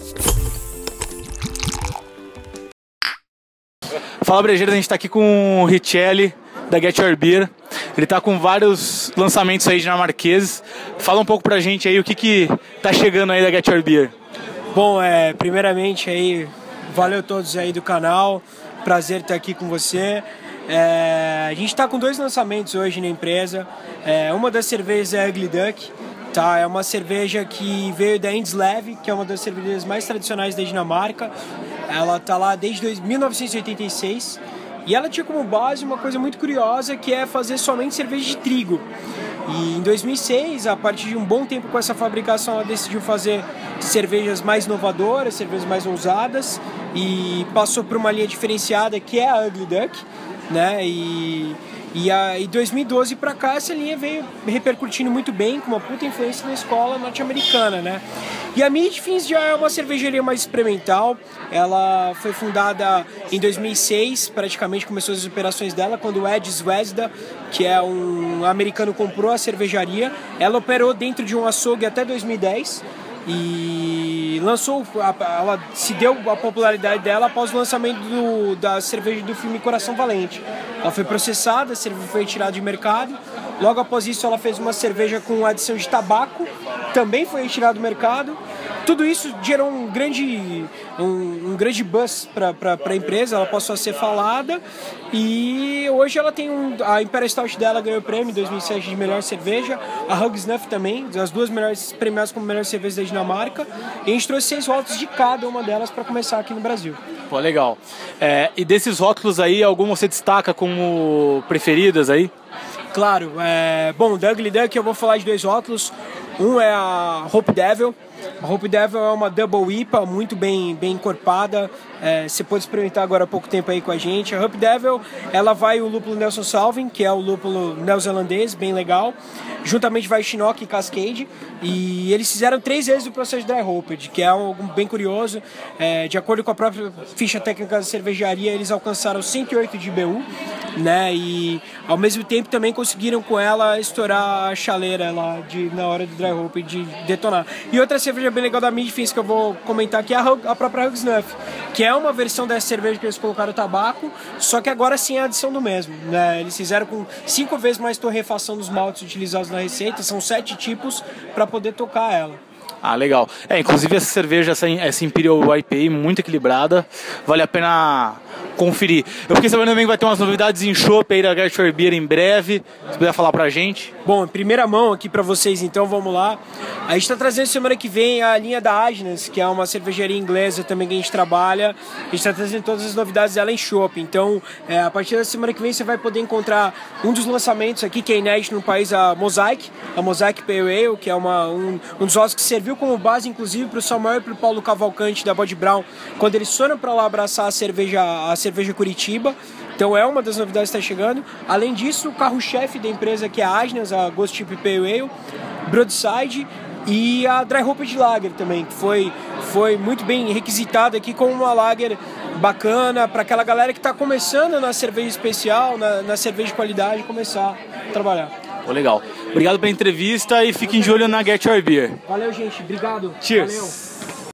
Fala, brejeiro, a gente tá aqui com o Richelli da Get Your Beer. Ele tá com vários lançamentos aí dinamarqueses. Fala um pouco pra gente aí o que tá chegando aí da Get Your Beer. Bom, primeiramente aí, valeu a todos aí do canal, prazer estar aqui com você. A gente está com 2 lançamentos hoje na empresa. Uma das cervejas é a Ugly Duck, tá? É uma cerveja que veio da Endslave, que é uma das cervejarias mais tradicionais da Dinamarca. Ela tá lá desde 1986 e ela tinha como base uma coisa muito curiosa, que é fazer somente cerveja de trigo. E em 2006, a partir de um bom tempo com essa fabricação, ela decidiu fazer cervejas mais inovadoras, cervejas mais ousadas, e passou por uma linha diferenciada que é a Ugly Duck, né? E 2012 para cá essa linha veio repercutindo muito bem, com uma puta influência na escola norte-americana, né? E a Midfins já é uma cervejaria mais experimental. Ela foi fundada em 2006, praticamente começou as operações dela quando o Ed Zvezda, que é um americano, comprou a cervejaria. Ela operou dentro de um açougue até 2010 e ela se deu a popularidade dela após o lançamento da cerveja do filme Coração Valente. Ela foi processada, a cerveja foi retirada de mercado. Logo após isso, ela fez uma cerveja com adição de tabaco, também foi retirada do mercado. Tudo isso gerou um grande buzz para a empresa, ela passou a ser falada, e hoje ela tem a Imperial Stout dela ganhou o prêmio em 2007 de melhor cerveja, a Hug Snuff também, as 2 melhores premiadas como melhor cerveja da Dinamarca, e a gente trouxe 6 rótulos de cada uma delas para começar aqui no Brasil. Pô, legal. E desses rótulos aí, algum você destaca como preferidas aí? Claro, bom, da Ugly Duck eu vou falar de 2 rótulos. Um é a Hope Devil. A Hope Devil é uma Double IPA muito bem encorpada. Você pode experimentar agora há pouco tempo aí com a gente. A Hope Devil, ela vai o lúpulo Nelson Salvin, que é o lúpulo neozelandês, bem legal. Juntamente vai Chinook e Cascade. E eles fizeram 3 vezes o processo de Dry Hopped, que é algo bem curioso. De acordo com a própria ficha técnica da cervejaria, eles alcançaram 108 de IBU, né? E ao mesmo tempo também conseguiram com ela estourar a chaleira lá na hora do Dry Hopped de detonar. E outra cerveja bem legal da Midfins que eu vou comentar aqui é a própria Hug Snuff, que é uma versão dessa cerveja que eles colocaram tabaco, só que agora sim é a adição do mesmo, né? Eles fizeram com 5 vezes mais torrefação dos maltes utilizados na receita, são 7 tipos para poder tocar ela. Ah, legal. Inclusive essa cerveja, essa Imperial IPA, muito equilibrada, vale a pena conferir. Eu fiquei sabendo também que vai ter umas novidades em chopp aí da Get Your Beer em breve, se puder falar pra gente. Bom, em primeira mão aqui pra vocês, então, vamos lá. A gente tá trazendo semana que vem a linha da Agnes, que é uma cervejaria inglesa também que a gente trabalha. A gente tá trazendo todas as novidades dela em chopp. Então, a partir da semana que vem você vai poder encontrar um dos lançamentos aqui, que é inédito no país, a Mosaic Pale Ale, que é um dos ossos que serviu como base, inclusive, para o Samuel e para o Paulo Cavalcante da Bode Brown, quando eles foram para lá abraçar a cerveja Curitiba. Então é uma das novidades que está chegando. Além disso, o carro-chefe da empresa, que é a Agnes, a Ghost Ship Pale Ale, Broadside, e a Dry Hopped Lager também, que foi muito bem requisitada aqui como uma lager bacana para aquela galera que está começando na cerveja especial, na cerveja de qualidade, começar a trabalhar. Legal. Obrigado pela entrevista e fiquem de olho na Get Your Beer. Valeu, gente. Obrigado. Cheers. Valeu.